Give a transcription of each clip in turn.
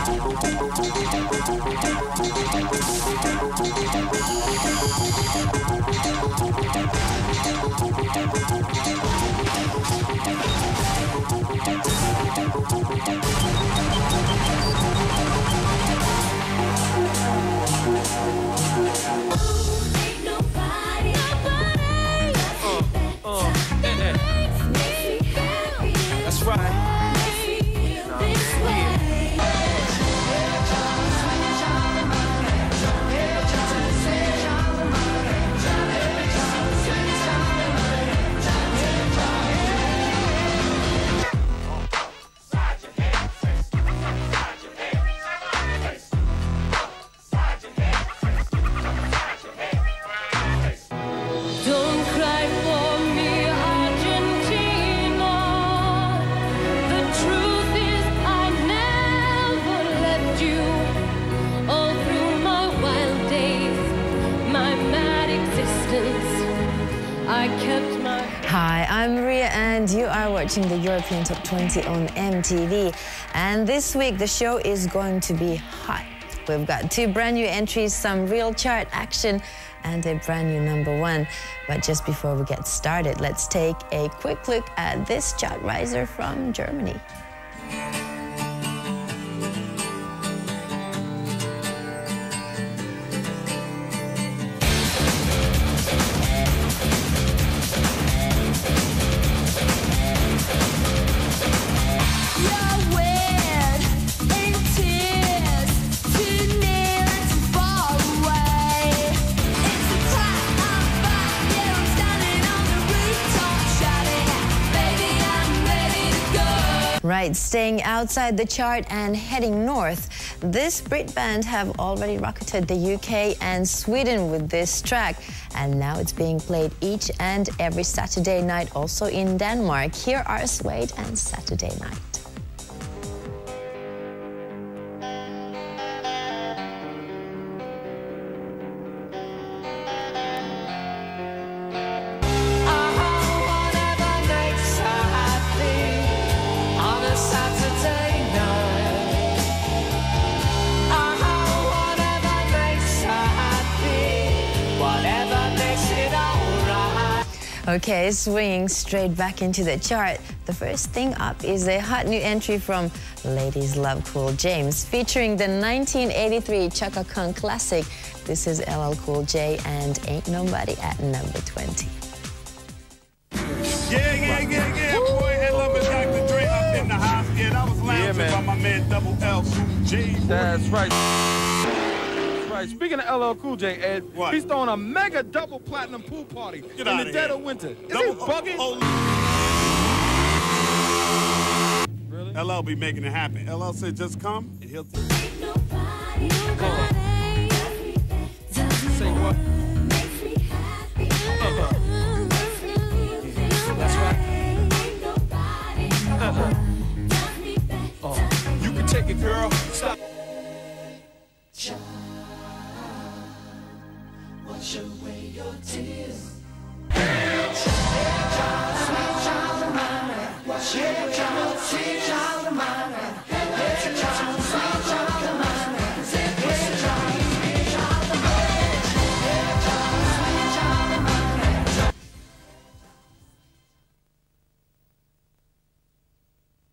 That's right. Hi, I'm Maria and you are watching the European Top 20 on MTV. And this week the show is going to be hot. We've got 2 brand new entries, some real chart action and a brand new #1. But just before we get started, let's take a quick look at this chart riser from Germany. Right, staying outside the chart and heading north, this Brit band have already rocketed the UK and Sweden with this track, and now it's being played each and every Saturday night also in Denmark. Here are Suede and Saturday Night. Okay, swinging straight back into the chart. The first thing up is a hot new entry from Ladies Love Cool James, featuring the 1983 Chaka Khan classic. This is LL Cool J and Ain't Nobody at #20. Yeah, boy, and love is Dr. Dre up in the house. Yeah, that was lounging by my man Double L Cool J. That's right. Speaking of LL Cool J, Ed, what? He's throwing a mega double platinum pool party in the dead of winter. Is he bugging? Really? LL be making it happen. LL said just come and he'll take it. Say what? That's right. You can take it, girl. Stop. Wash away your tears. Sweet child of mine. Wash your child, sweet child of mine. Sweet child of mine. Sweet child of mine.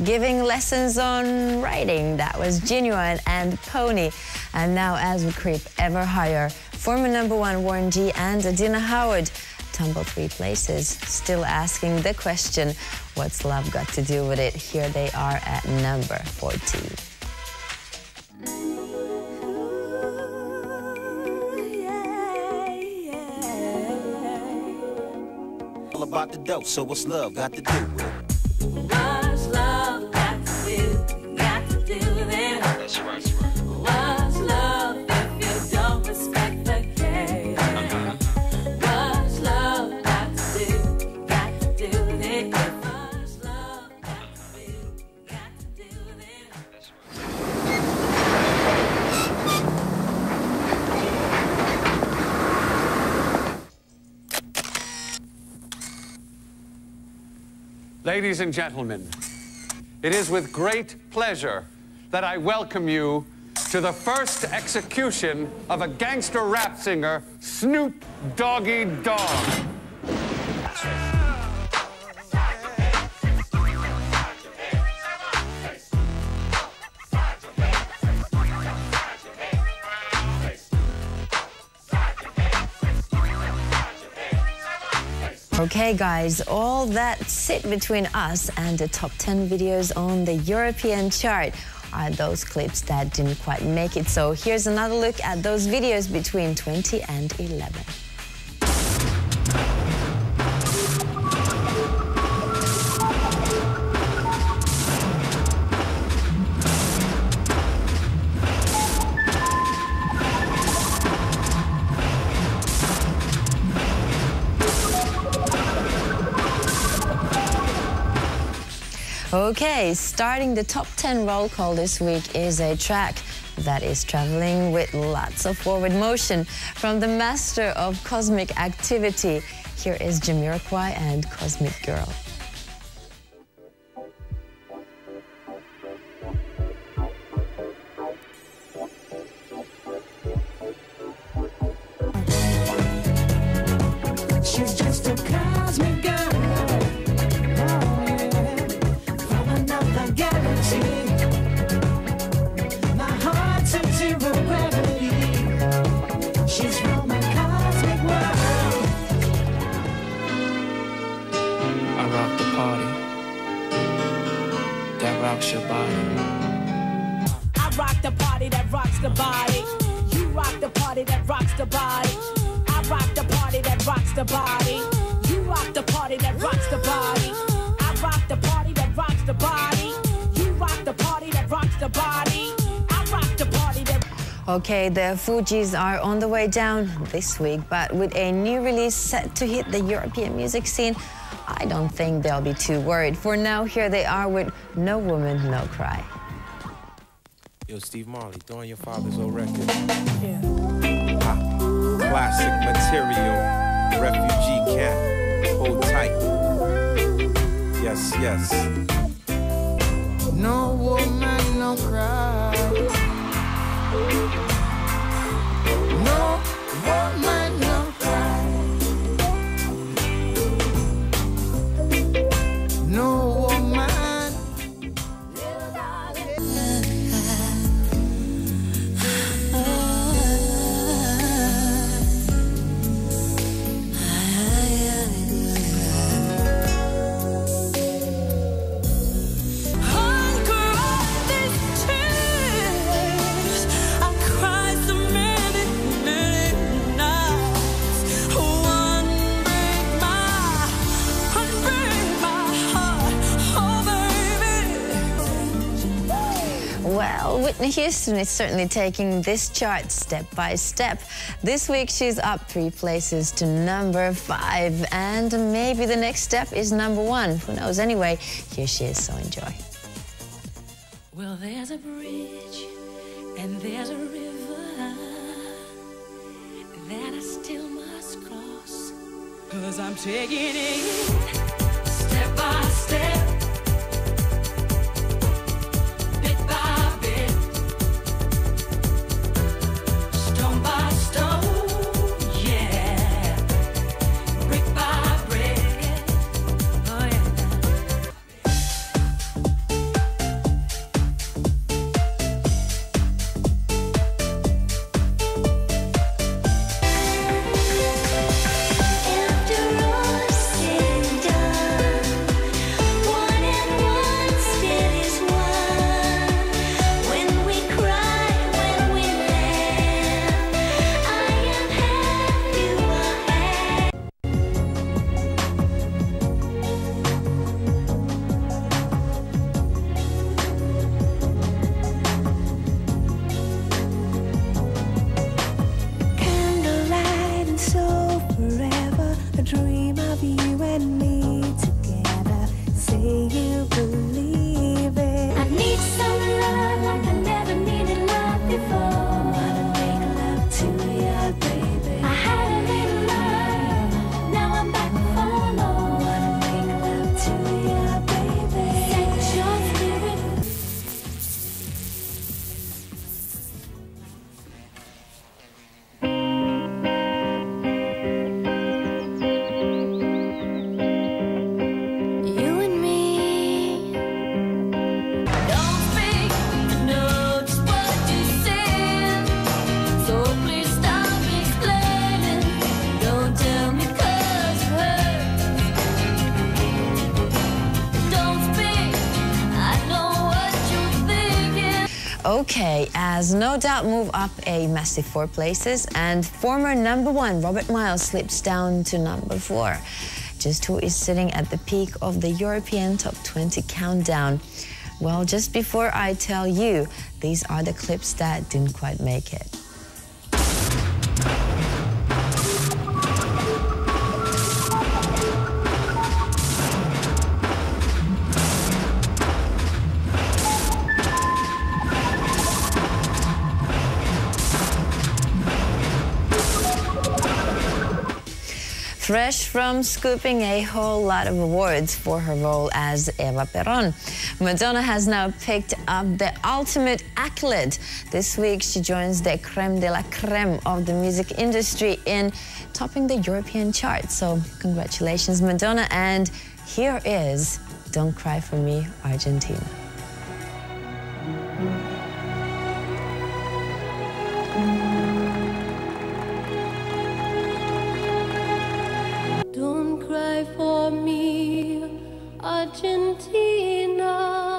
giving lessons on writing. That was Genuine and Pony. And now as we creep ever higher, former #1 Warren G and Adina Howard tumble 3 places, still asking the question, what's love got to do with it? Here they are at number 14. All about the dope, so what's love got to do with it? What's love got to do with it? That's right. What's love if you don't respect the game? What's love got to do with it? What's love got to do with it? Ladies and gentlemen, it is with great pleasure that I welcome you to the first execution of a gangster rap singer, Snoop Doggy Dogg. Okay, guys, all that sit between us and the top 10 videos on the European chart are those clips that didn't quite make it. So here's another look at those videos between 20 and 11. Okay, starting the top 10 roll call this week is a track that is traveling with lots of forward motion from the master of cosmic activity. Here is Jamiroquai and Cosmic Girl. She's just a cosmic girl. My heart's in zero gravity. She's from a cosmic world. I rock the party that rocks your body. I rock the party that rocks the body. You rock the party that rocks the body. I rock the party that rocks the body. You rock the party that rocks the body. I rock the party that rocks the body. Rock the party that rocks the body. I rock the party that... Okay, the Fugees are on the way down this week, but with a new release set to hit the European music scene, I don't think they'll be too worried. For now, here they are with No Woman, No Cry. Yo, Steve Marley, throw on your father's old record. Yeah. Classic material, refugee camp, hold tight. Yes, yes. No woman, no cry. No woman, no cry. No woman. Little darling. Well, Whitney Houston is certainly taking this chart step by step. This week, she's up 3 places to number 5, and maybe the next step is number 1. Who knows? Anyway, here she is, so enjoy. Well, there's a bridge and there's a river that I still must cross, 'cause I'm taking it step by step. Okay, as No Doubt move up a massive 4 places, and former #1 Robert Miles slips down to #4. Just who is sitting at the peak of the European Top 20 countdown? Well, just before I tell you, these are the clips that didn't quite make it. Fresh from scooping a whole lot of awards for her role as Eva Perón, Madonna has now picked up the ultimate accolade. This week, she joins the creme de la creme of the music industry in topping the European chart. So congratulations, Madonna, and here is Don't Cry For Me, Argentina. Don't cry for me, Argentina.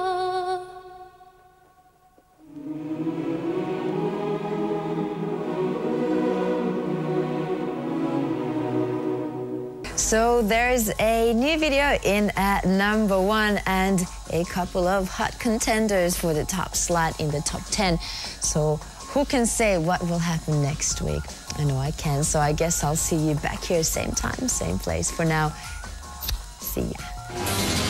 So there's a new video in at #1 and a couple of hot contenders for the top slot in the top 10. So who can say what will happen next week? I know I can, so I guess I'll see you back here same time, same place. For now, see ya.